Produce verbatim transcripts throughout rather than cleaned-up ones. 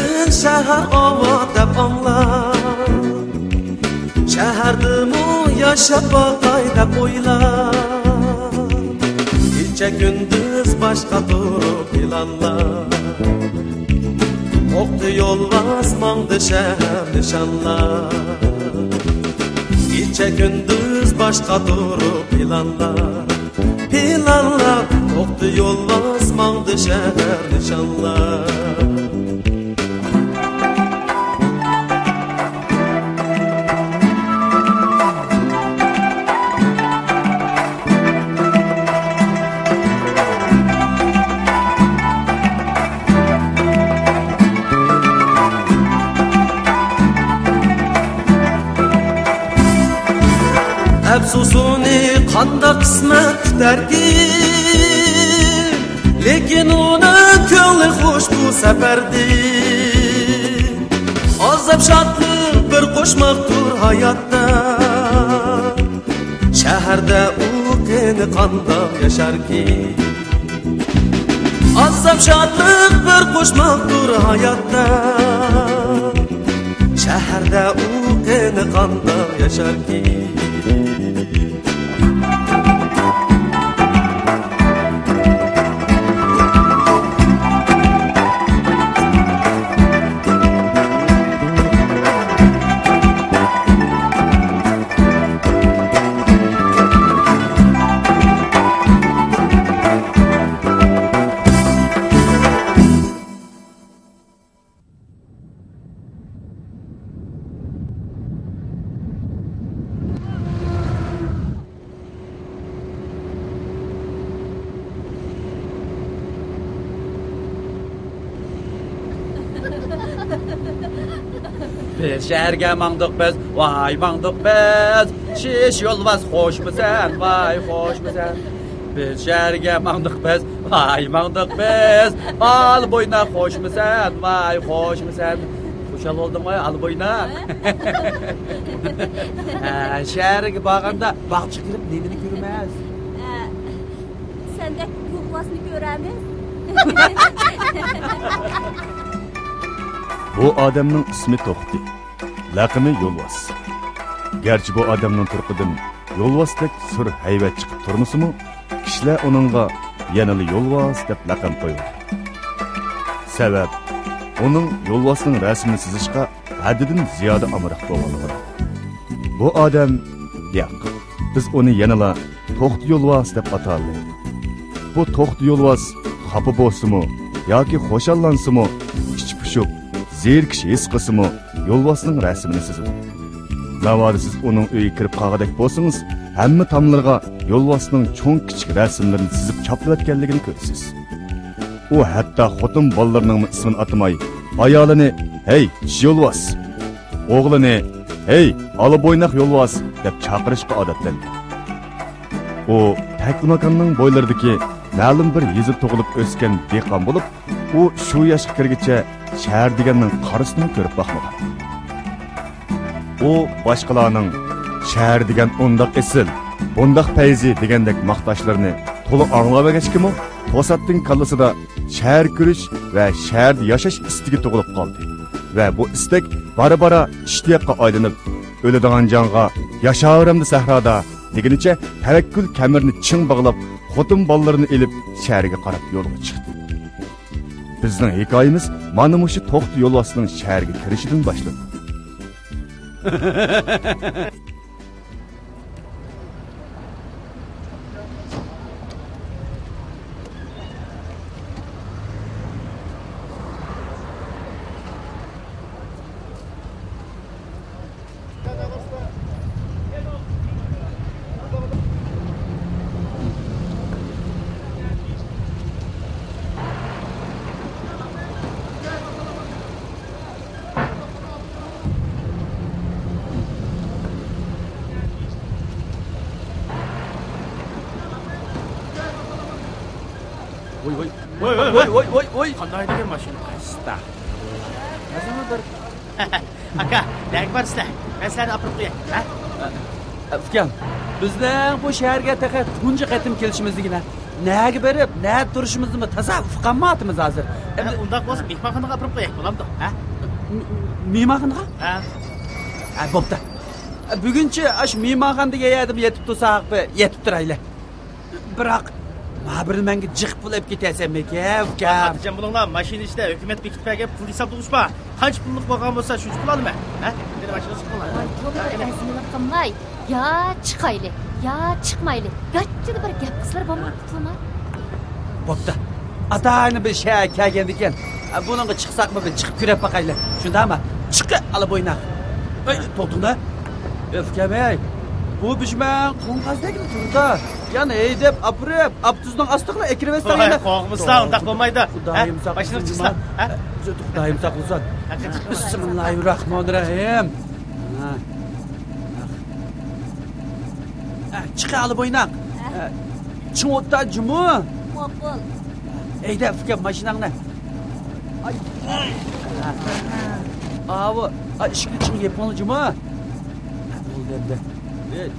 Lekin shahar ovoz deb anglar Shahardimi yashab boqay deb o'ylar Kecha kunduz boshqa turib planlar O'qdi yo'lbars mangdi shahar nishonlar Kecha kunduz boshqa turib planlar Planlar o'qdi yo'lbars mangdi shahar nishonlar Afsusuni qanda qismat kutarki Lekin uni ko'ngli xush bu safardi Azob shodlik bir qo'shmoqdir hayotda Shaharda u qani qandoq yasharki Azob shodlik bir qo'shmoqdir hayotda Shaharda u qani qandoq yasharki Biz şehirge mangdık biz, vay mangdık biz Şiş yolvaz hoş mu sen, vay hoş mu sen Biz şehirge mangdık biz, vay mangdık biz Al boyuna hoş mu sen, vay hoş mu sen Kuşal oldum vay al boyuna Şehirge bağında bakçı girip nedeni görmez Sen de yolvazını göremez Bu adamның ismi To'xti, laqimi Yo'lvas. Gerçi bu adamның turqidan Yo'lvasdek sur hayvat chiqib turmisimu, kishilar uningga yanali Yo'lvas deb laqam qo'ydi. Sabab uning Yo'lvasning rasmini chizishga haddidan ziyoda amroq bo'lganligi. Bu odam yo'q. Biz uni yanala To'xti Yo'lvas deb ataldi. Bu To'xti Yo'lvas xafa bo'lsa-mu yoki xo'shallansimi, kichpushib zerkish his qilsimi Yo'lvasning rasmini chizdi. Navoda siz uning uyiga kirib qolgandek bo'lsangiz, hamma tomlarga Yo'lvasning cho'ng kichik rasmlarini chizib choplayotganligini ko'rasiz. U hatto xotin bolalarining ismini atamay, ayolini "Hey, Yo'lvas", o'g'lini "Hey, Alabo'ynoq Yo'lvas" deb chaqirishga odatlangan. U Taklimakonning bo'ylaridagi ma'lum bir yezib tug'ilib o'sgan dehqon bo'lib, u shu yoshga kirguncha shahar deganning qarasini ko'rib boqmagan. U boshqalarning shahar degan undaq esil, bundaq fayzi degandek maqtashlarini to'liq anglamaganmi, to'satning kallasida shahar ko'rish va shaharda yashash istagi tug'ilib qoldi. Va bu istak bara-bara ishtiyoqqa aylanib, o'ladigan jonga yashavaramda sahroda deganicha tavakkul kamirni ching bog'lab, xotin bolalarini elib shaharga qarab yo'lga chiqdi. Bizning hikoyamiz mana shu To'xti Yo'lvasning shaharga kirishidan boshlandi. Voy voy voy voy voy voy voy qanday degan mashina asta nazarma bir aka dak barsizlar men sizlarni olib qo'yay ha Afgan bizning bu shaharga taqa tunji qatim kelishimizligina nega berib, ne turishimizni tasavvuf qilmayapmiz hozir. Endi undaq bo'lsa, mehmonxonaga olib qo'yaylik, bo'lamdi, ha? Mehmonxonaga? Ha. Ha, bo'pti. Bugunchi ash mehmonxonaga yedim, yetib tursak, yetib turaylik. Biroq ma bir menga jiq bo'lib ketasan ekan, ukam. Hadijan bo'linglar, mashina ichida hukumat bekitpaga pul hisob tug'ishpa. Qancha pullik bo'lgan bo'lsa, shuncha pul olaman, ha? Meni mashina chiqinglar. Voy, to'g'ri, azmini qilmay. Ya chiqaylik, ya chiqmaylik. Gachchida bir gap qizlar bo'lmayaptimi? Bo'pti. Atayni bir shay kelgan ekan. Buningga chiqsaqmi, bir chiqib ko'rib baqaylik. Shundami? Chiqi olib o'ynaq. Ey, to'xtangda. Öfkemey. Bu bishman qo'ng'azdagini turdi. Yana ey deb apirib, aptuzning ostiga ekiribsan yana. Qo'ng'imsan, undaq bo'lmaydi. Xudoyim saqlasin. Mashina chiqsa, ha? Xudoyim saqlasin. Bismillahirrohmanirrohim. Ha. Chiqa olib o'ynaq. Chimo'ta jumu. Maqul. Eyda fikr mashinangni. Ay. Avu, ay ishga chiqib yapon jumu. Bo'ldi endi. Ey.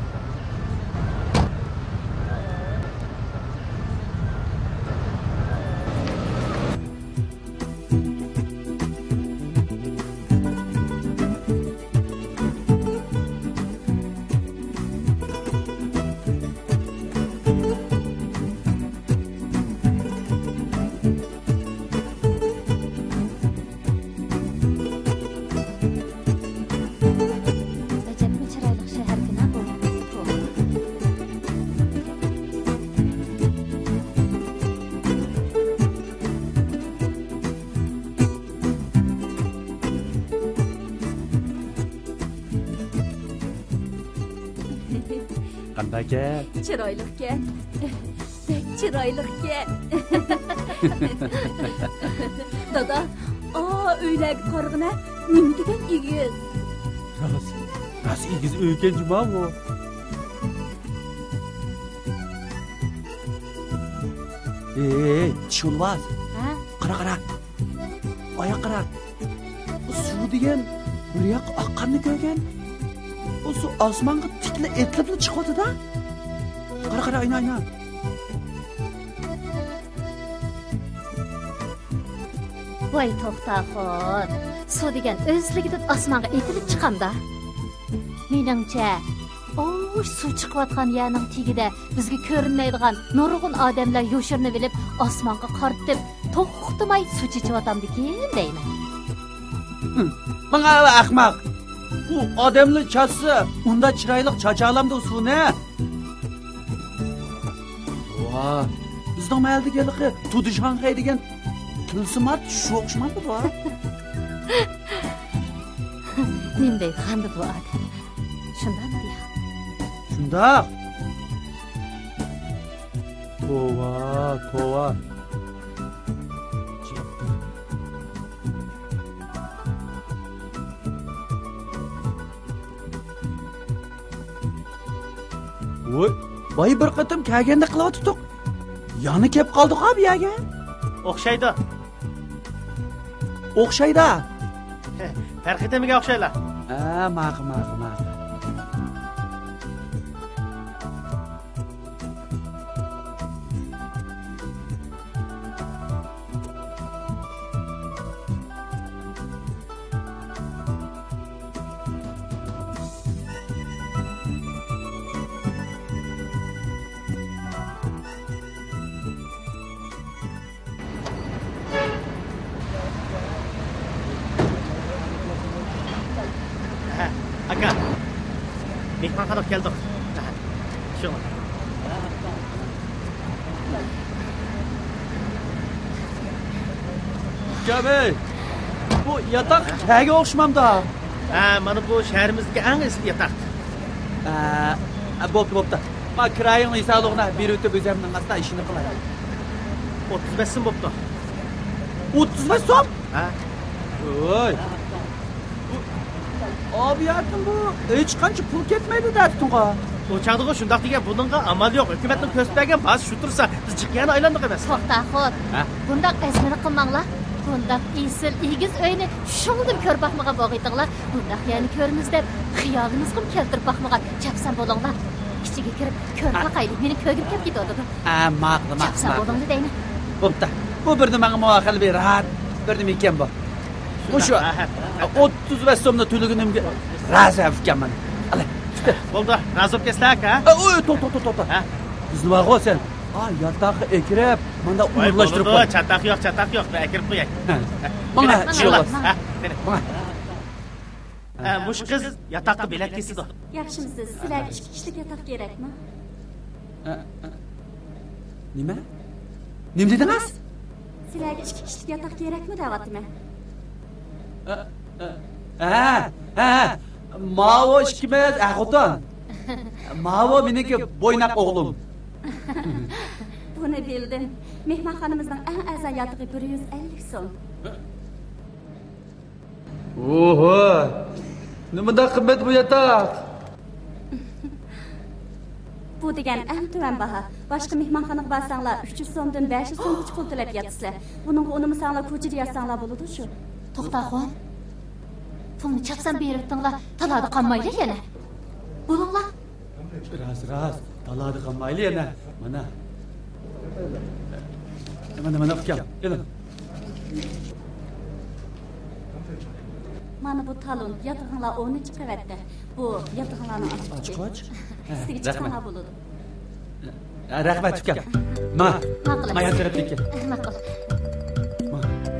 Qanday? Chiroyliqkan. Bek chiroyliqkan. Dada, o öylagi qarg'ina nima degan egiz? Ras. Ras egiz o'ykan juma bu. Ey, chulvaz. Ha? Qara qara. Oyoq qara. Bu suv degan bir yoq oqqanni ko'rgan. O su osmonga tikla etlib chiqadi-da. Qara qara ayna ayna. Voy to'xtaxon. Suv degan o'zligidan osmonga etilib chiqamda. Meningcha, o suv chiqayotgan yerning tagida bizga ko'rinmaydigan nurg'un odamlar yo'shirni bilib osmonga qaratib to'xtamay suv ichayotgandikin deyman. Bana ahmoq. Bu odamlar chasi, unda chiroyli chachalamda suvni. Voy, bizning mahalladagi Tudishanxay degan tilsimat shu o'xshamadi bu. Menday qanday bu odam? Shundan deya. Shunda. Tova, tova. Voy, voy bir qatim kelganda qilyotdik. Yana kelib qoldik abi yaga. O'xshaydi. O'xshaydi. Farqitamiga o'xshaylar. Ha, ma'qul, ma'qul, ma'qul. Aka. Mehmonxonaga keldik. Shu. Gabe. Bu yatak kaga o'xshamamda. Ha, mana bu shaharimizdagi eng eski yatak. Ha, bo'pti, bo'pti. Ma kirayingni hisoblig'ini bir o'tib o'zimning qasda ishini qilay. o'ttiz besh so'm bo'pti. o'ttiz besh so'm? Ha. Voy. Abi yardım bu. Hech qancha pul ketmaydi debdingqa. O'chaqdiga shundoq degan buningga amal yo'q. Hukumatning ko'rsatgan bas shu tursa, biz jiqyani aylandik emas. To'xtaxon. Bundaq azmini qilmanglar. Bundaq isil egiz uyni shundan ko'rib baxmagan bo'g'iydilar. Bundaq yani ko'rimiz deb xiyolingizga keltirib baxmagan chapsan bo'linglar. ichiga kirib ko'rpa qaydi meni ko'gib kelib ketadi. Ha, maqli, maqli. Chapsa bo'ldi deymi? Bo'pti. Bu bir nimaga muoqil bir rahat bir nima ekan bu. O'sha o'ttiz besh so'mni to'laganimga raza ekanman. Ala. Bo'ldi, razib kestak, ha? Oy, to'p, to'p, to'p, to'p. Biz nima qilsan? Ha, yataqqa ekirib, menda umurlashtirib qo'y. Chataq yo'q, chataq yo'q, men akirib qo'yay. Mana, Inshaalloh. Ha, mana. Ha, mush qiz yataqqa belat kesdi. Yaxshimisiz? Sizlarga ikki kishilik yotoq kerakmi? Nima? Nima dedingiz? Sizlarga ikki kishilik yotoq kerakmi deyapman. Ha, ha. Mavo ikkimiz axotan. Mavo meniki bo'ynoq o'g'lim. Buni bildim. Mehmonxonamizning eng arzon yotog'i bir yuz ellik so'm. Oho! Nimada qimmat bu yotoq? Bu degan eng tuvan baho. Boshqa mehmonxonaga borsanglar uch yuz so'mdan besh yuz so'mgacha pul to'lab yotsizlar. Buning unimsanglar ko'chada yotsanglar bo'ladi shu. To'xtaxon. Pulni chapsan beribdinglar, talada qolmaydi yana. Bo'linglar. Ras, ras. Talada qolmaydi yana. Mana. Mana mana ukam. Kelin. Mana bu talon yotog'inglar o'ninchi qavatda. Bu yotog'inglarning ochqichi. Ochqoch? Sizga chiqsanglar bo'ladi. Rahmat ukam. Ma. Ma'qul. Ma yatırıpdiki. Ma'qul. Ma.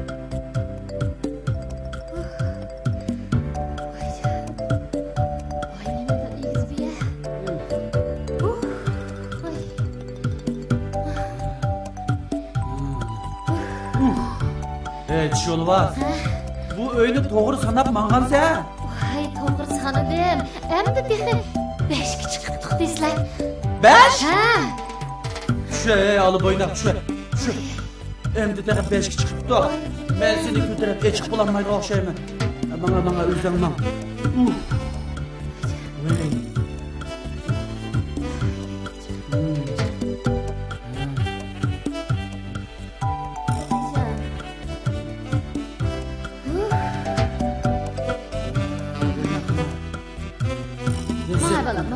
Hey, çol var. Bu öyle doğru sanap mangan sen. Ay, to'g'ri sanadim. Endi deni beshga chiqibdik deysizlar. Beş? Ha. Şu ey alıp oynak şu. Şu. Endi de beşki çıkıp da. Ben seni götürüp geçik bulanmayla okşayım. Bana bana üzülmem. Uh. Vay. Vay balam.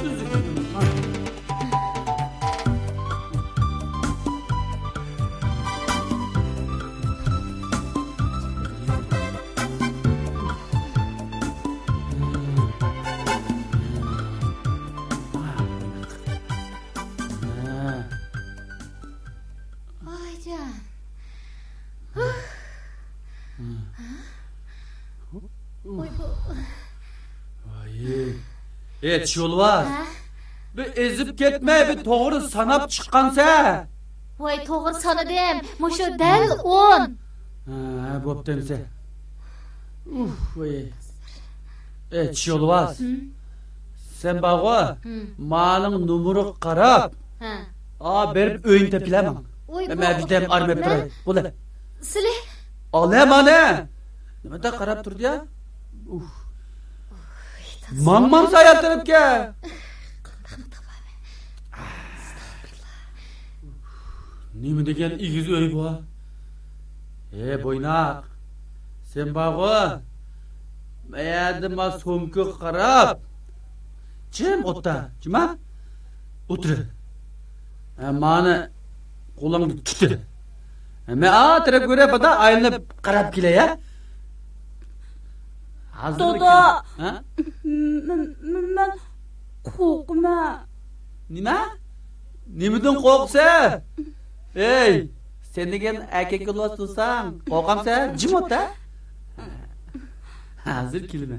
Ay can. Oy bu. Vay. Et yol var. Bir ezip ketme, bir doğru sanap çıkkansa. Voy to'g'ri sanadim. Mushu dal o'n. Ha, bo'ptimsa. Uf, voy. Et yol var. Sen bağı, malın numuru qarab. Ha. A berib o'yin tepilamam. Oy bu. Men bizdem armab turay. Bo'la. Sizlar Olam ana. Nimada qarab turdi ya? Uf. Mamam sayaltirib ke. Nima degan igiz o'y bu? Ey bo'ynoq. Sen bağı, mayadima so'mga qarab. Jim o'ta, jima? O'tir. Mani qo'limni tutdi. Men atrab ko'rabda aylanib qarab kelay ya. Dodo. Ha? Men qo'rqma. Nima? Nimadan qo'rqsa? Ey, sen degan aka qo'lwas tursan, qo'rqamsa, jim o'ta. Hozir kelma.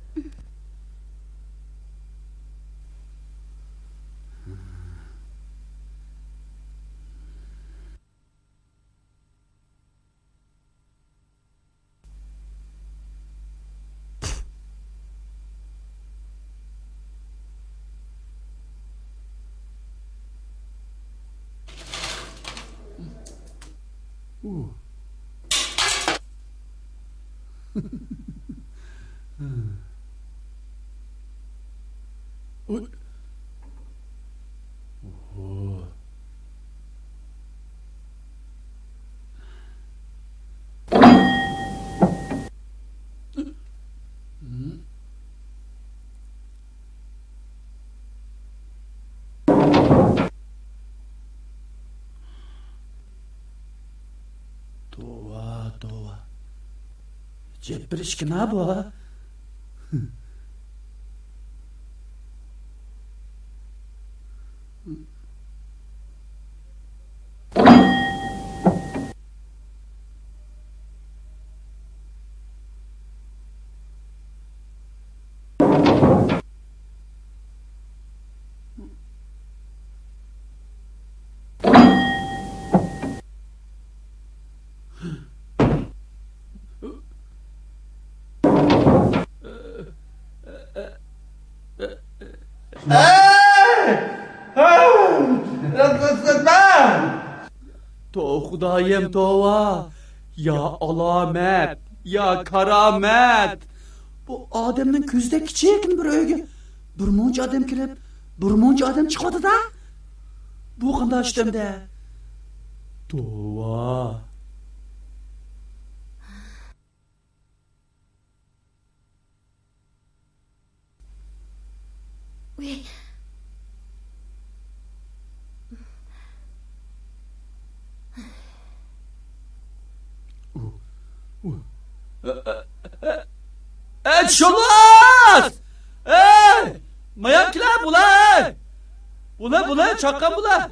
Uh. Oy. Oh. Yep bir işki ne bu? To Xudayım tova. Ya alamet, ya karamet. Bu adamın küzde küçük bir öyle. Bir munca adam kirip, bir munca adam çıkmadı da. Bu kanda açtım da. Tova. Uy. Et şolmaz! Ey! Mayaklar bula! Bula bula çakkan bula!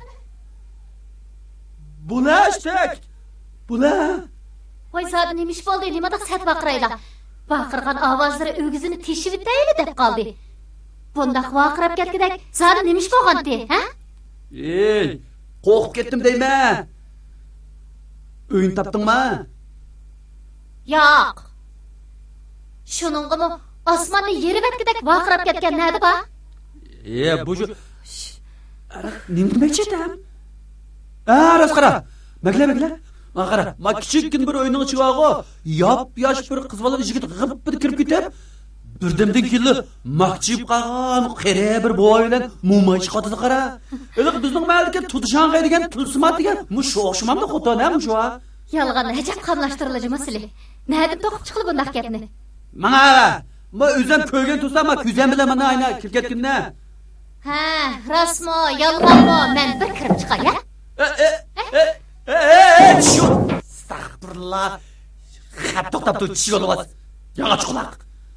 Bula işte! Bula! Voy zaten nemiş boldu, nimadak sat baqırayla. Baqırgan avazları ögüzünü teşivit deyili dep qaldı. Bundaq vaqırap ketkedek, zaten nemiş bolğandı, ha? Ey! Qo'rqib ketdim deyme! Öyn tapdın mı? Yo'q. Shuningmi osmonni yeri betkedek vaqirab ketgan nadi ba? E, bu şu... Nim demeçetem? Aa, ras qara. Bekle bekle. Ma qara, ma kichikkin bir o'yinning chiqog'i, yop yosh bir qiz bola yigit g'ib bir kirib ketib, birdamdan keldi, maqchib qolgan qara bir boy bilan mumay chiqadi qara. Eliq bizning mahallikka tutishangay degan tulsimat degan mush o'xshamamda xotin ham shu. Yalğan hajab qamlashtiriladi masala. Nadi to'qib chiqdi bundaq gapni? Mana, ma o'zim ko'rgan tursam, ma ko'zim bilan mana ayna kirib ketdimda. Ha, rostmi, yolg'onmi? Men bir kirib chiqay, ya? E, e, e, e, e, şu. Estağfurullah. Xat to'xtab tur, tish yo'l bas. Yog'och quloq.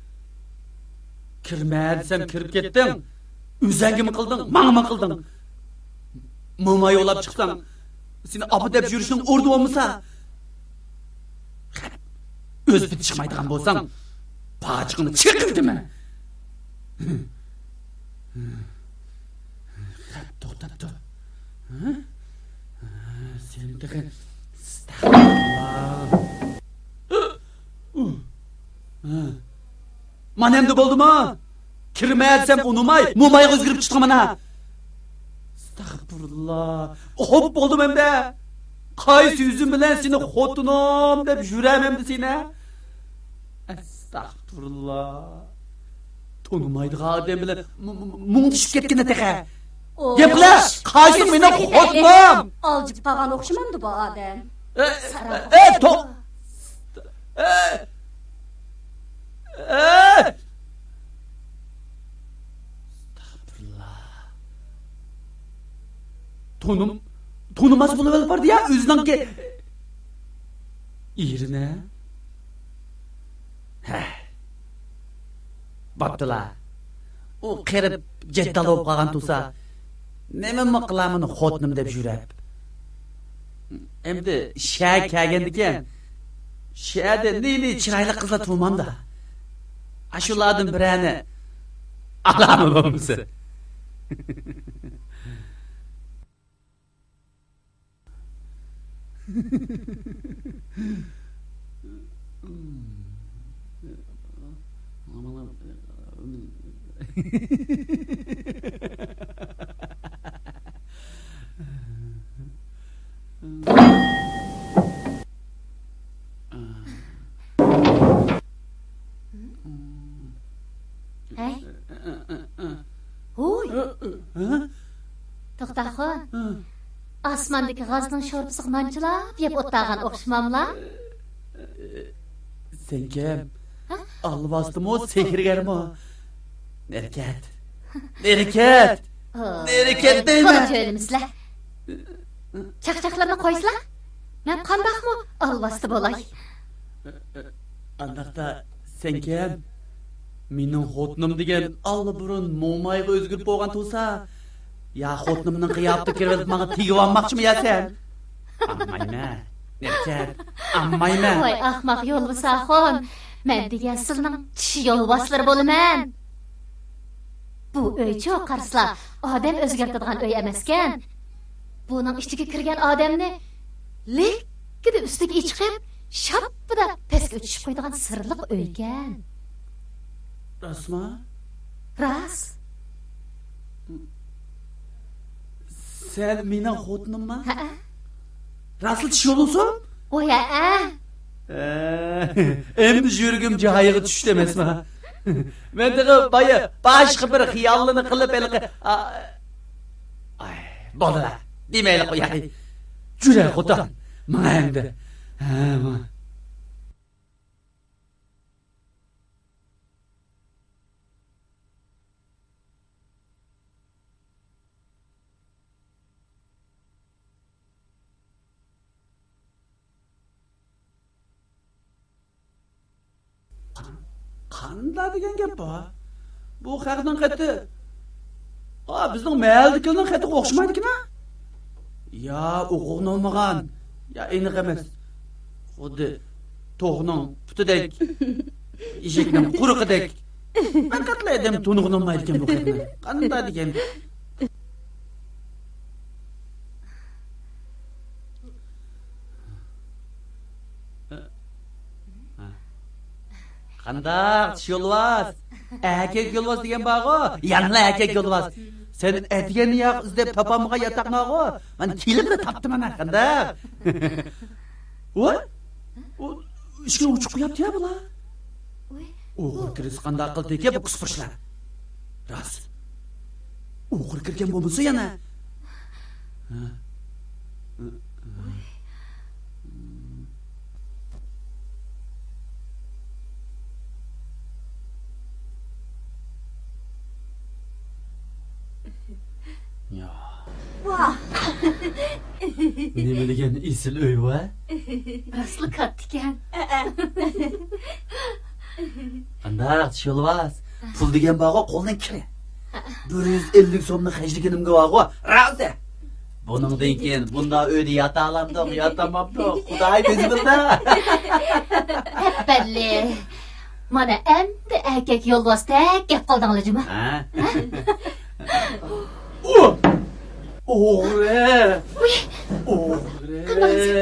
Kirma desam kirib ketdim. O'zingimi qilding, menimi qilding. Mo'may yo'lab chiqsam, seni opa deb yurishning o'rni bo'lmasa, o'z bit chiqmaydigan bo'lsang, pachiqni chiqirdim. Xat to'xtab tur. Ha? Sen de Manemde buldu mu? Kirme etsem unumay, mumay özgürüp çıktım ana. Estağfurullah. Hop oldum hem de. Kaysı yüzüm bilen seni xotunum dep jürem hem de seni. Estağfurullah. Tonumaydı adem bilen mum düşüp ketkine teke. Yapla! Kaysı meni xotunum. Aljib qolgan o'xshamamdi bu odam. E, e, to... E, e, Estağfurullah. Tonum, tonumaz bulup vardı ya, özünden ki... İrine. Heh. Baptıla. O qerib jettal olup qalgan tursa, neme mi qilaman xotinim deb jurab. Endi sha kelgandikan, shada neni chiroyli qizlar turmanda. Ashulardan birani alami bo'lmasa. Hey. Oy. To'xtaxon. Osmondagi g'azning sho'rpisi nonchilab yeb o'tag'an o'xshamamla? Sen kim? Alvastımı o sehrgarmı? Nereket? Nereket? Nereket değil mi? Qancha o'limizlar. Chaqchaqlarni qo'ysizlar? Men qandaqmi alvasti bo'lay? Andaqda sen kim? Mening xotinim degan allaburun mo'mayga o'zgarib bo'lgan bo'lsa, ya xotinimning qiyofati kirib menga tegib olmoqchimi ya sen? Ammayma. Nerchat? Ammayma. Voy ahmoq yo'lbasaxon, men degan sizning tishi yo'lboslar bo'laman. Bu uychi qarsla odam o'zgartiradigan uy emaskan. Buning ichiga kirgan odamni lekkida ustiga ichqib, shapida pastga o'tishib qo'yadigan sirliq uy ekan. Rasma? Ras. Sen mening xotinimmi? Ha. Rasl tish yo'lusun? Voy a. Endi yurgim joyiga tushdi emasmi? Men de boya boshqa bir xiyolini qilib elqi. Ay, bolalar, demayli qo'yay. Jura xotin. Mana endi. Ha, mana. Qanda degan gap bor. Bu xalqning xati. Ha, bizning mahallikning xatiga o'xshamaydi-ku. Ya, o'qig'ini olmagan. Ya, aniq emas. Xuddi to'g'ning putidek, eshikning quruqidek. Men qatlaydim to'nig'ini olmaydi ekan bu xatni. Qanda degan. Qandaq yo'lvas. Erkek yo'lvas degan bog'o, yana erkek yo'lvas. Sen aytgan yoq izlab topamga yataqnog'o. Men kelibni topdim ana qandaq. Voy? O ishga uchiq qo'yapti-ya bular. Voy. O'g'ri kiris qandaq qildi-ki bu qisqirishlar. Ras. O'g'ri kirgan bo'lmasa yana. Ha. Ya. Vah. Nima degan esil uy va? Asli katta ekan. Qandaq yo'lvas. Pul degan bog'o qo'ldan kir. bir yuz ellik so'mni hajliginimga bog'o. Razi. Buningdan keyin bunda uyda yota olamdim, yotamabdim. Xudoy o'zi bildi. Hepballi. Mana endi erkak yo'lvasdek gap qildinglar juma. Ha? O'g'ri! O'g'ri!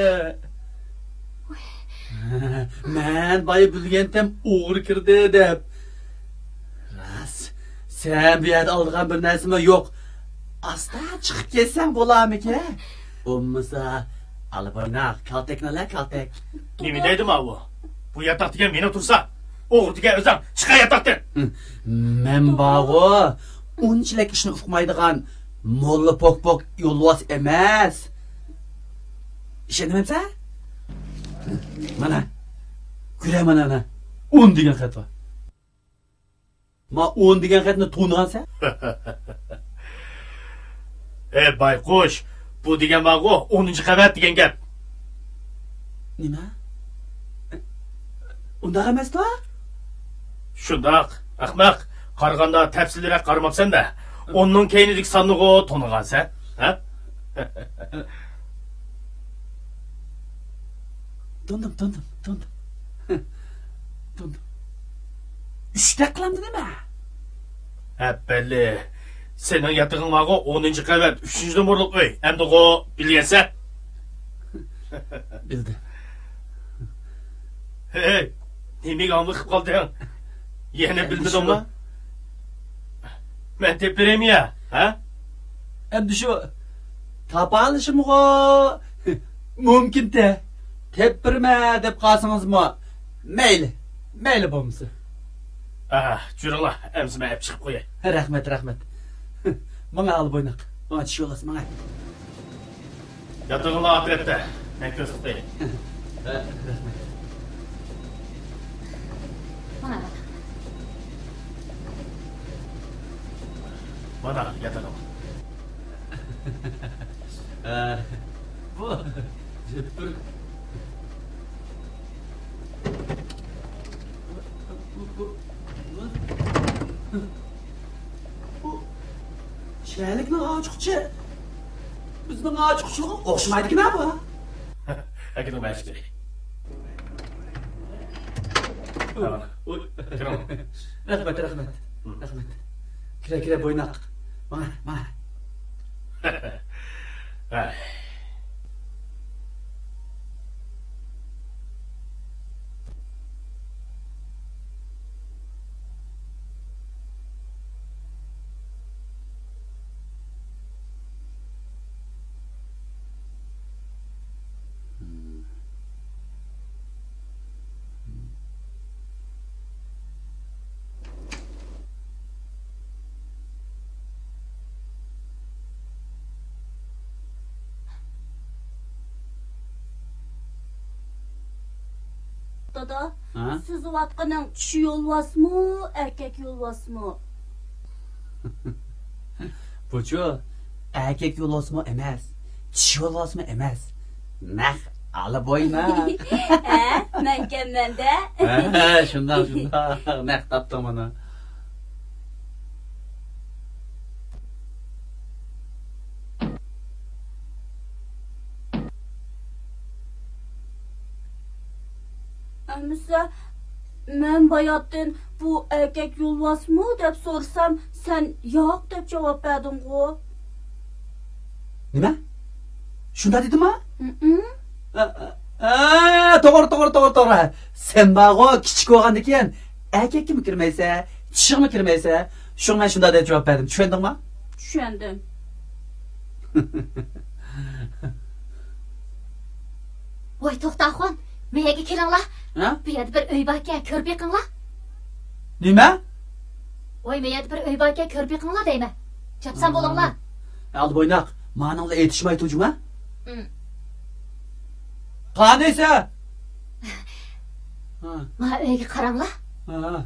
Men boya bilgandim o'g'ri kirdi deb. Ras, sen bu yerda olgan bir narsami yo'q? Asta chiqib kelsang bo'larmiki? Bo'lmasa, albaynaq, kaltaknalar kaltak. Nima deydimi bu? Bu yataq degan meni tursa, o'g'ri degan o'zim chiqa yataqdan. Men bog'o, unchalik ishni uqmaydigan molla pok-pok yo'lvas emas. Ishonmaysan? Mana. Ko'raman ana. o'n degan xat bor. Ma o'n degan xatni to'ngansan? Ey bayqush, bu degan bog'o o'ninchi qavat degan gap. Nima? Undaq emas-ku? Shundoq, ahmoq. Qarganda tafsilroq qaramabsan-da. Onun keynilik sanığı tonuğansa, ha? Döndüm, döndüm, döndüm. Döndüm. Üçte kılamdı değil mi? Hep belli. Senin yatığın vağı onuncu qavat, üçüncü numaralık öy. Hem de o bilyense. Bildi. Hey, nemek anlık kaldın? Yine bilmedim mi? Ben tepireyim ya, ha? Hem de şu tapanışım o mümkün de tepirme dep kalsınız mı? Meyli, meyli bomsu. Ah, jürüla, emsime hep çıkıp koyay. Rahmet, rahmet. Bana al boynak, bana çiş olasın bana. Yatığınla atrette, ben göz tutayım. Rahmet. Bana bak. Bana yatağım. Bu, cepür. Bu çelikning ochiqchi bizning ochiqchiga o'xshamaydi-ku bu. Akıllı ben işte. Rahmat, rahmat. Rahmat. Kira kira bo'ynoq. Mana, mana. Dada, Ha? siz vatqaning kishi yo'lvasmi, erkak yo'lvasmi? Buchu erkak yo'losmi emas, kishi yo'losmi emas. Naq ala bo'yna. Ha, men kelmanda. Ha, shundan shundan naq topdim mana. Amisa, men bayotdan bu erkak yo'lvasmi deb so'rsam, sen yo'q deb javob berding-ku. Nima? Shunda dedimi? Mhm. Ha, to'g'ri, to'g'ri, to'g'ri, to'g'ri. Sen bag'o kichik bo'lgandan keyin erkakmi kirmaysa, kishimi kirmaysa, shunga shunda deb javob berdim. Tushundingmi? Tushundim. Voy to'xtaxon, menga kelinglar. Ha? Bu yerda bir uy bor ekan, ko'rib yiqinglar. Nima? Voy, men yerda bir uy bor ekan, ko'rib yiqinglar deyman. Chapsan bo'linglar. Aldi bo'ynoq, ma'nola etishmay turjuma? Hmm. Qaniysa? Ha. Mana uyga qaranglar. Ha. Ha.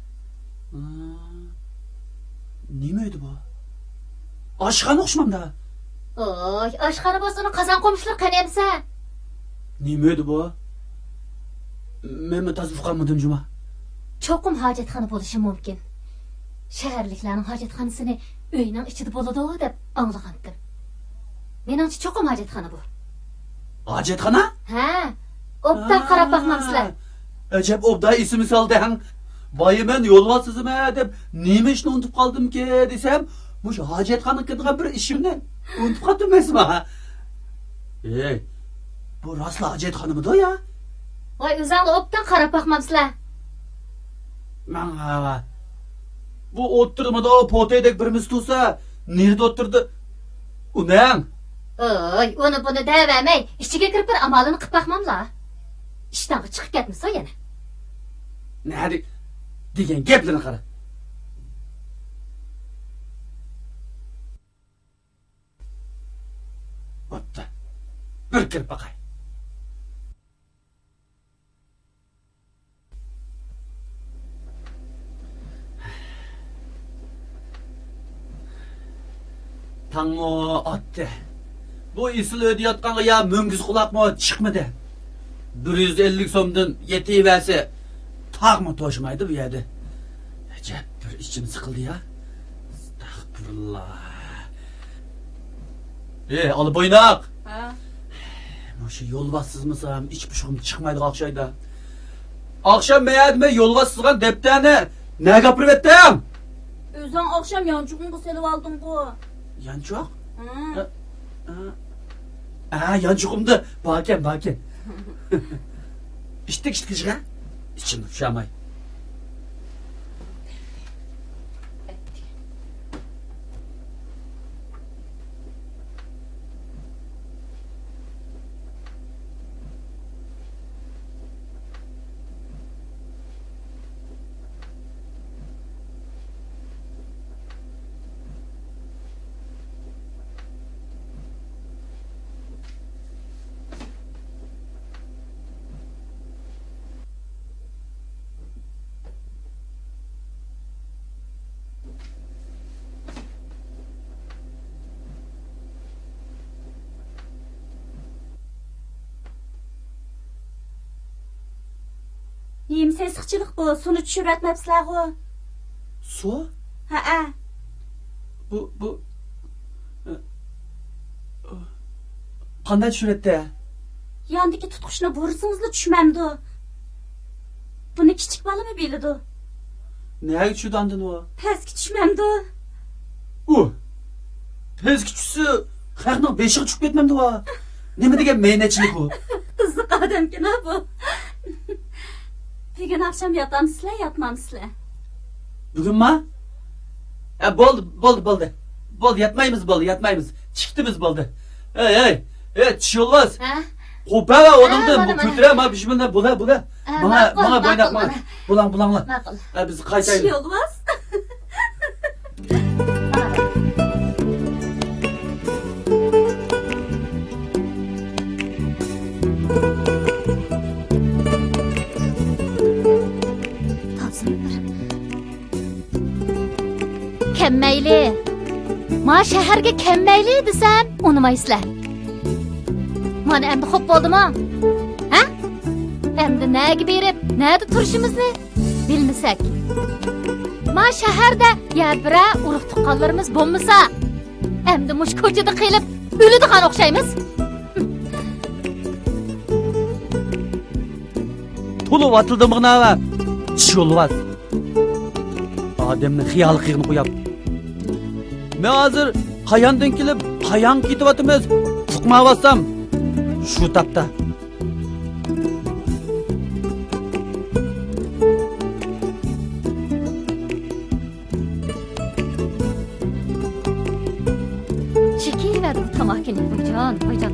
Nima edi bu? Oshxona o'xshamamda. Oy, oshxona bo'lsa, uni qozon qo'mishlar qanamsa. Nima edi bu? Men mutasif qolmadim juma. Cho'qim hojatxona bo'lishi mumkin. Shaharliklarning hojatxonasini uyning ichida bo'ladi deb anglagandim. Meningcha cho'qim hojatxona bu. Hojatxona? Ha, obdan qarab boqmamsizlar. Ajab obda ismi soldan. Boyiman yo'lvasizmi deb nima ishni unutib qoldim-ki desam, mush hojatxona qilgan bir ishimni unutib qoldim-masmi? Ey, bu rostla hojatxonami-da ya? Voy, o'zingni obdan qarab boqmamsizlar. Mana bu o'ttirmada potaydek birimiz tursa, nerda o'ttirdi? Unang. Oy, uni buni davamay, ichiga kirib bir amalini qilib boqmamlar. Ishdan chiqib ketmasa yana. Nari degan gaplarni qara. Bo'pti. Bir kirib boqay. Tangmo otdi. Bu isil ödeyotqanga ya müngiz quloqmo chiqmadi. bir yuz ellik so'mdan yetiversa taqmi to'shmaydi bu yerda. Ajab bir ichim siqildi ya. Astagfirullah. Ey, ola bo'ynoq. Ha. Mana yo'lbassizmisam, ich pushug'im chiqmaydi o'xshaydi. Oqshom mayadmi yo'lbassizgan debtani ne gapirib etdim? O'zing oqshom yonchug'ingga selib olding-ku. Yanchoq? Ha. Ha, yanchoqimda bor ekan, bor ekan. İşte işte kızga. İçim şamay. Neyim sesiqchilik bu, suni tushirayotmabsizlar-ku. Su? Ha, ha. Bu bu qanday suratda? Yandaki tutquşni bo'rsingizni tushmamdi. Buni kichik bolami biladi? Nega tushudandin u? Pastga tushmamdi. U. Pastga tushsa, xalqning beshiga tushib ketmamdi u. Nima degan maynachilik bu? Qiziq odamgina bu. Bugun akşam yatamsizlar, yatmamsizlar? Bugunmi? Ha, bo'ldi, bo'ldi, bo'ldi. Bo'ldi, yatmaymiz, bo'ldi, yatmaymiz. Chiqdimiz bo'ldi. Ey, ey. Ey, Chiyolvaz. Ha? Qo'para o'rnimdan bu ko'tirama bishmanda bo'la, bo'la. Mana, mana bo'ynaq mana. Bulang, bulanglar. Ma'qul. Ha, biz qaytaylik. Chiyolvaz. Kemmayli. Ma shaharga kemmayli desam, unmaysizlar. Mana endi xo'p bo'ldimi? Ha? Endi nega berib, nada turishimizni bilmasak. Ma shaharda yabra urug' tuqqanlarimiz bo'lmasa, endi mush ko'chada qilib o'ladigan o'xshaymiz. To'lib atildimi g'inava? Chiyolvaz. Odamni xiyol qiyini qo'yib. Men hozir qayondan kelib, qayon ketyapmiz? Tuqmayapsam shu tapda. Chekiver bu tamakini, boyjon, boyjon.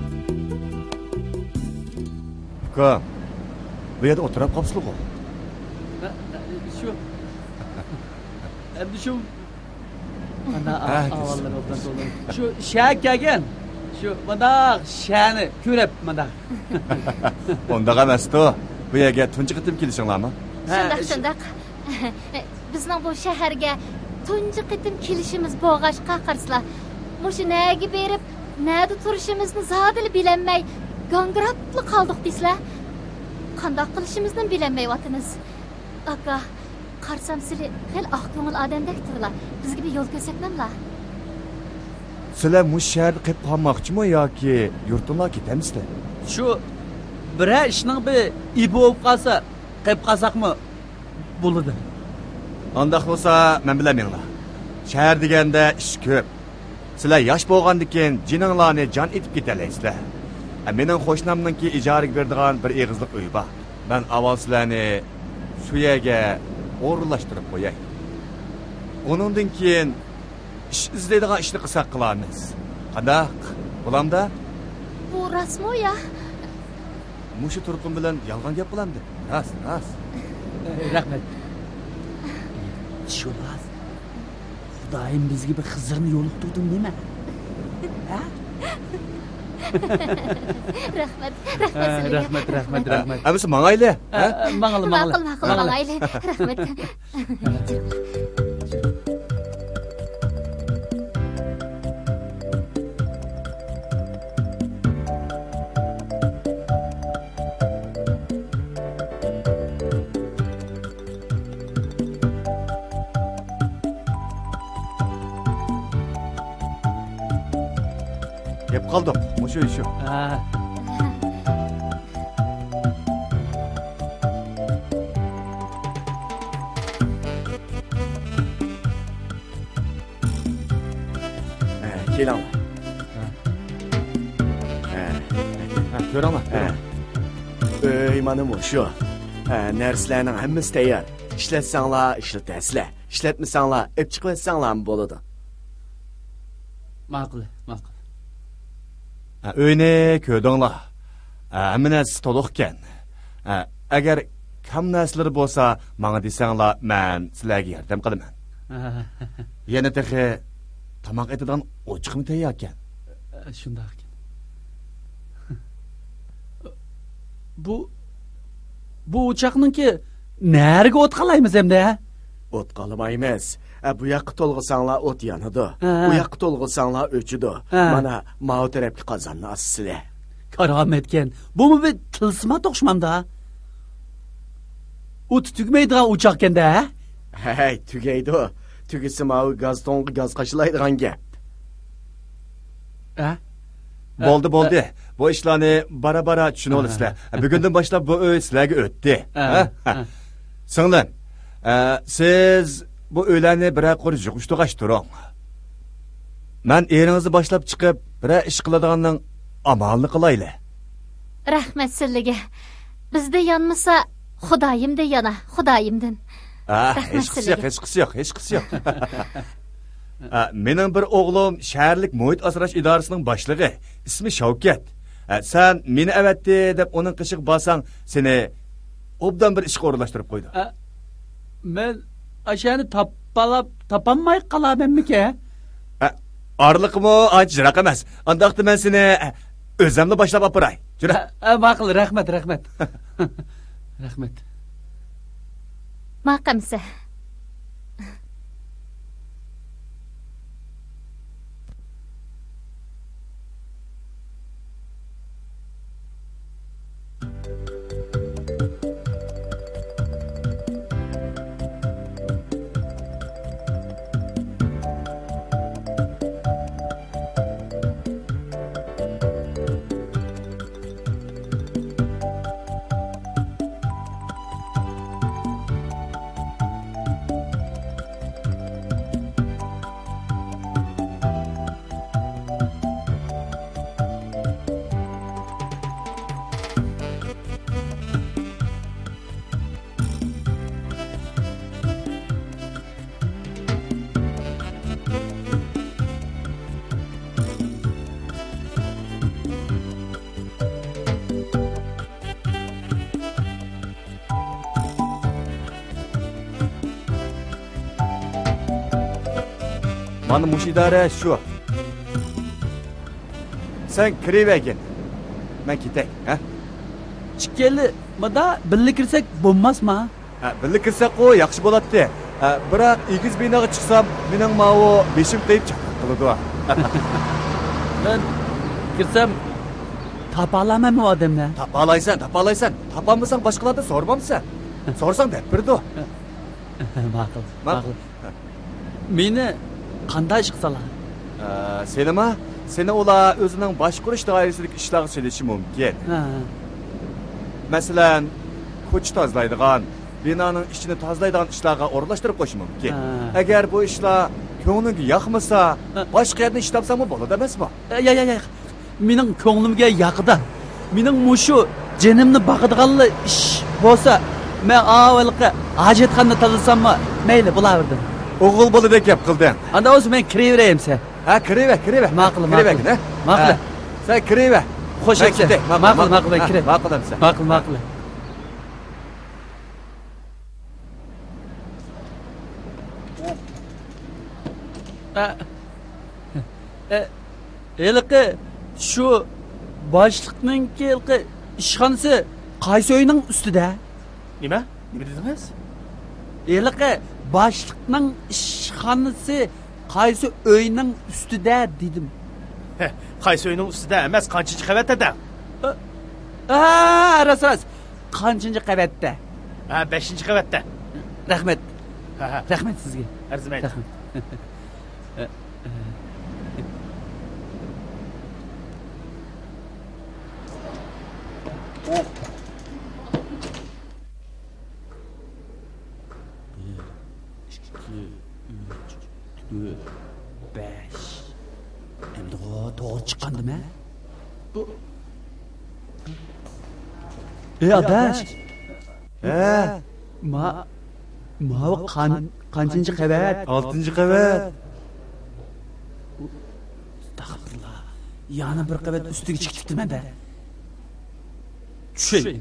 Uka, bu yerda o'tirib qolsizlar. Shu. Endi shu ana avvallar o'tdan to'g'ri. Shu shak kelgan. Shu mana shani ko'rib mana. Onda emas-ku. Bu yerga tunji qitib kelishinglarmi? Shundaq, shundaq. Bizning bu shaharga tunji qitim kelishimiz bo'g'ashqa qarsizlar. Mushu nega berib, nada turishimizni zodil bilinmay, gangratli qoldik deysizlar. Qanday qilishimizni bilinmay yotimiz. Aka, qarsam sizlar xil oq ko'ngil odamdakdirlar. Bizga bir yo'l ko'rsatmanglar. Sizlar mush shaharda qilib qolmoqchimi yoki yurtinglar ketamizlar? Shu bir ishning bir ibi bo'lib qolsa, qilib qolsaqmi bo'ladi. Undaq bo'lsa, men bilamayman. Shahar deganda ish ko'p. Sizlar yosh bo'lgandan jininglarni jon etib ketalaysizlar. Mening qo'shnimninki ijaraga beradigan bir egizlik uy bor. Men avval sizlarni shu yerga o'rinlashtirib qo'yay. Uningdan keyin ish izlaydigan ishni qilsak qilamiz. Qandaq? Bo'lamda? Bu rasmo ya. Mushu turqum bilan yolg'on gap bo'lamdi. Ras, ras. Rahmat. Chiyolvaz. Xudoyim bizga bir Xizrni yo'liqtirdim nima? Ha? Rahmat, rahmat sizlarga. Rahmat, rahmat, rahmat. Amisi mangayli, ha? Mang'il, mang'il. Ma'qul, ma'qul, mang'ayli. Rahmat. Yep qoldim. Mushu shu. Ha. Keling. Ha, ko'raman. Ey, mana mushu. Ha, narsalarning hammasi tayyor. Ishlatsanglar, ishlatasizlar. Ishlatmasanglar, ib chiqarsanglar bo'ladi. Ma'qul, ma'qul. Uyni ko'rdinglar. Hamma narsa to'liq ekan. Agar kam narsalar bo'lsa, menga desanglar, men sizlarga yordam qilaman. Yana texe tamoq etidan ochiqmi tayyor ekan. Shunday ekan. Bu bu o'choqninki nariga o't qalaymiz endi? O't qalamaymiz. Bu yoqqa to'lg'isanglar o't yanadi. Bu yoqqa to'lg'isanglar o'chidi. Mana ma'u tarafga qozonni assizlar. Karomatgan. Bumi bir tilsima to'qishmamda. O't tugmaydigan o'choq ekanda. Hey, tugaydi. tugisi mavi gaz to'ngi gaz qashilaydigan gap. Ha? Bo'ldi, bo'ldi. Bu ishlarni bara-bara tushunib olasizlar. Bugundan boshlab bu uy sizlarga o'tdi. Singlim, siz bu uylarni birer qur yig'ishtirgash turing. Men eringizni boshlab chiqib, birer ish qiladiganning amalini qilayli. Rahmat sizlarga. Bizda yanmasa Xudoyimda yana, Xudoyimdan. Ah, hech qisi yo'q, hech qisi yo'q, hech qisi yo'q. Mening bir o'g'lim shaharlik muhit asrash idorasining boshlig'i, ismi Shavkat. Sen meni avatdi deb uning qishiq bosang, seni obdan bir ishga o'rlashtirib qo'ydi. Men ashani topalab, topolmay qolamanmi-ki? Arliqmi, ajraq emas. Andaqda men seni o'zimni boshlab opiray. Jura. Ma'qul, rahmat, rahmat. Rahmat. Maqamsa. Mana mush idora shu. Sen kirivegin. Men ketay, ha? Chikkeli, mada birga kirsak bo'lmasmi? Ha, birga kirsak o yaxshi bo'ladi. Biroq egiz binoga chiqsam, mening mavo beshim deyib chaqirdi. Men kirsam topalamanmi odamni? Topalaysan, topalaysan. Topolmasang boshqalardan so'rmamsan. So'rsang deb birdi. Ma'qul, ma'qul. Meni qanday ish qilsalar? Senimi? Seni ular o'zining boshqarish doirasidagi ishlarga selishi mumkin. Masalan, ko'cha tozalaydigan, binoning ichini tozalaydigan ishlarga o'rlashtirib qo'yish mumkin. Agar bu ishlar ko'nglinga yoqmasa, boshqa yerda ish topsam bo'ladi emasmi? Ya ya ya. Mening ko'nglimga yoqdi. Mening mushu jinimni baqadiganli ish bo'lsa, men avvalqa hojatxona tozasammi, mayli bo'laverdi. O'g'il bo'ladi deb qilding. Anda o'zi men kiraverayimsa. Ha, kiraver, kiraver. Ma'qul, ma'qul. Ma'qul. Sen kiraver. Xo'sh ketdi. Ma'qul, ma'qul, men kiraver. Ma'qul hamsa. Ma'qul, ma'qul. Eliqi shu boshliqningki eliqi ishxonasi qaysi uyning ustida? Nima? Nima dedingiz? Eliqi boshliqning ishxonasi qaysi uyning ustida dedim. Qaysi uyning ustida emas, qanchinchi qavatda? Ha, rasos. Qanchinchi qavatda? Ha, beshinchi qavatda. Rahmat. Ha, ha. Rahmat sizga. Arzimaydi. besh. Endi o to'g'ri chiqqandimi? Bu Ey adash. Ha, ma ma qan qanchinchi qavat? oltinchi qavat. Astag'firullah. Yana bir qavat ustiga chiqibdi-da. Tushay.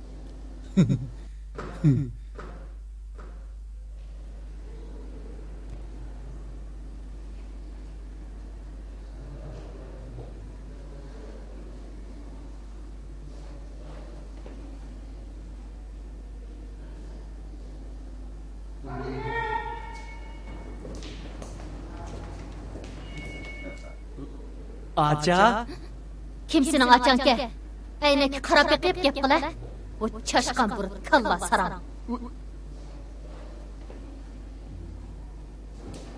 Acha? Kim sening achanka? Aynaki qarab yiqib gap qila. Bu chashqan bir kalla saram.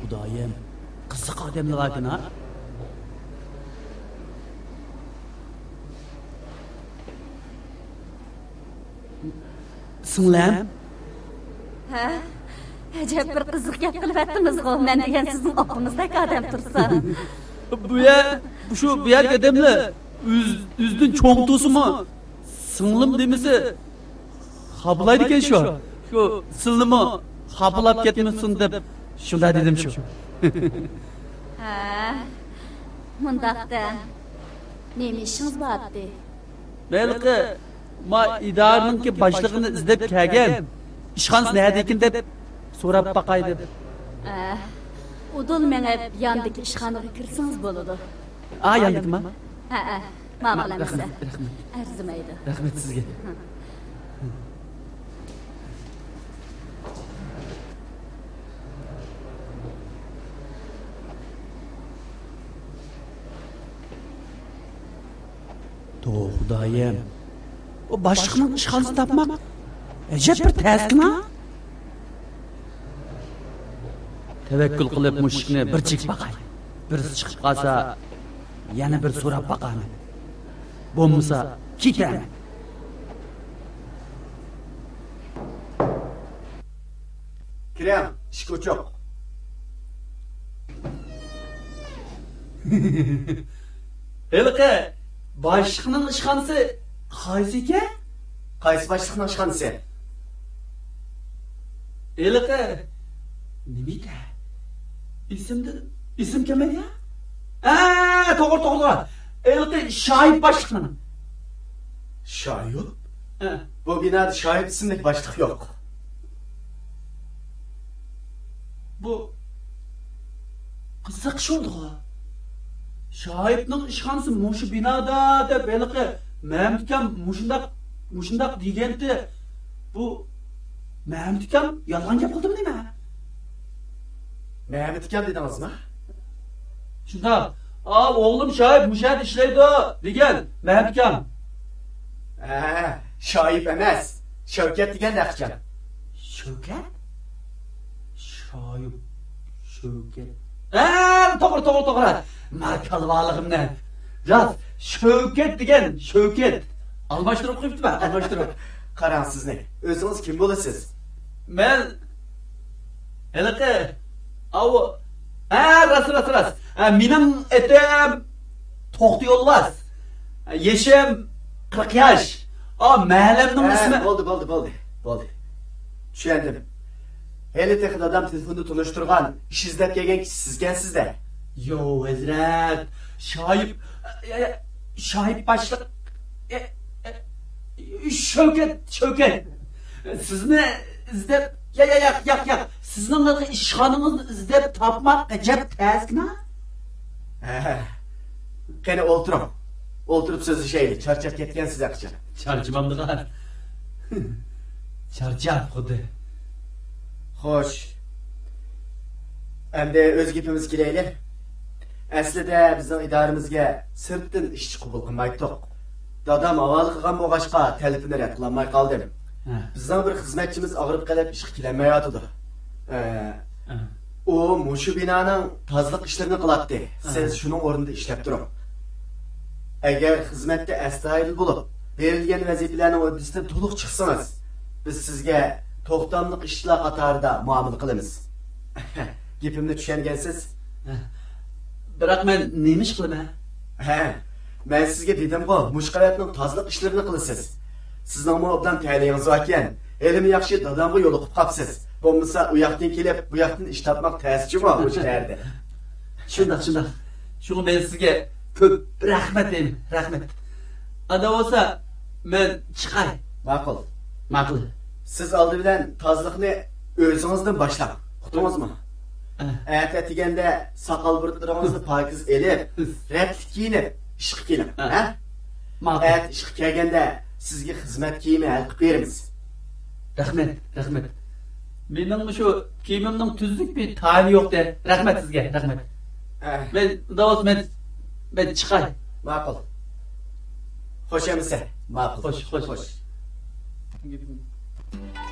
Xudoyim, qiziq odamlar ekan ha. Singlam? Ha? Ajab bir qiziq gap qilyaptimiz-ku. Men degan sizning opingizdagi odam tursa. Bu ya, şu bu yer adamlar üz, üzdün çoğuntusu mu? Singlim demesi xabulaydı ekan şu. Şu singlimni xabulab ketmasin deb shunda dedim şu. Ha. Mundaqda. Nima ishingiz bordi? Belki ma idoraninki boshlig'ini izlab kelgan. İşxonasi nerede ekan deb so'rab baqay deb. Ha. Udul mengib yandagi ishxonaga kirsangiz bo'ladi. A, yandikmi? Ha, ha. Ma'qul emas. Rahmat, rahmat. Arzimaydi. Rahmat sizga. Xudoyim. O boshliqning ishxonasini topmak ajab bir taskin-a? Tavakkul qilib mushukni bir chek baqay. Birisi chiqib qolsa, yana bir so'rab baqaman. Bo'lmasa, ketaman. Kiram, ish ko'choq. Elqi, boshliqning ishxonasi qaysi ekan? Qaysi boshliqning ishxonasi? Elqi, nima ekan? İsimdir, isim kim ya? Aa, to'g'ri, to'g'ri. Elqi Shoyib boshliqning. Shoyib? Ha. Bu binada Shoyib ismli boshliq yo'q. Bu qiziq shundoq. Shoyibning ishxonasi mushu binoda deb Elqi Mahmud akam mushundaq mushundaq degandi. Bu Mahmud akam yolg'on gap qildimi nima? Mahmud akam dedingizmi? Shundoq. Aa, o'g'lim Shoyib mushada ishlaydi degan Mahmud akam. Ha, Shoyib emas. Shavkat degan laqcham. Shavkat? Shoyib. Shavkat. Aa, to'g'ri, to'g'ri, to'g'ri. Markalvaligimni. Jas, Shavkat degan, Shavkat. Almashtirib qo'yibdi-mi? Almashtirib. Qarang sizni. O'zingiz kim bo'lasiz? Men Elqi Avu, ha, ras, ras, ras. Mening etim To'xti Yo'lbas. Yeshim qirq yosh. O, mahallamning ismi. Bo'ldi, bo'ldi, bo'ldi. Bo'ldi. Tushundim. Hali texnik odam telefonda tunishtirgan, ish izlab kelgan kishi sizgansizda. Yo, hazrat. Shoyib, Shoyib boshliq. Shavkat, Shavkat. Sizni izlab Ya ya ya ya ya sizning ishxonangizni izlab topmak ajab taskin-a? Ha. Qani o'ltirib. O'ltirib so'zlashaylik. Charchab ketgansiz aqcha. Charchamamdilar. Charchab xuddi. Xo'sh. Endi o'z gapimiz kelaylik. Aslida bizning idoramizga sirtdan ishchi qabul qilmaydiq. Dadam avval qilgan bo'g'ashqa talabini rad qilmay qoldim. Bizning bir xizmatchimiz og'rib qolib ishga kelmayotdi. O mushu binoning tozalik ishlarini qilatdi. Siz shuning o'rnida ishlab turing. Agar xizmatda astoydil bo'lib, berilgan vazifalarni o'zingizdan to'liq chiqsangiz, biz sizga to'xtamli ishlar qatorida muomala qilamiz. Gapimni tushungansiz? Biroq men nima ish qilaman? Ha, men sizga dedim-ku, mushqalatning tozalik ishlarini qilasiz. Sizning muobdan tayinligingiz bor ekan, elimi yaxshi dadamga yo'liqib qapsiz. Bo'lmasa u yoqdan kelib, bu yoqdan ish topmoq ta'sirchimi bu yerda? Shundoq, shundoq. Shuni men sizga ko'p rahmat deyman, rahmat. Ada bo'lsa, men chiqay. Ma'qul. Ma'qul. Siz oldi bilan tozlikni o'zingizdan boshlang. Uqdingizmi? Ayat atiganda soqol burutlaringizni pokiz elib, ratli kiyinib, ishga keling, ha? Ma'qul. Ayat ishga kelganda sizga xizmat kiyimi hal qilib beramiz. Rahmat, rahmat. Mening shu kiyimimning tuzlik bir tayini yo'q-da. Rahmat sizga, rahmat. Men davos men men chiqay. Ma'qul. Xo'sh emisa? Ma'qul. Xo'sh, xo'sh. Xo'sh.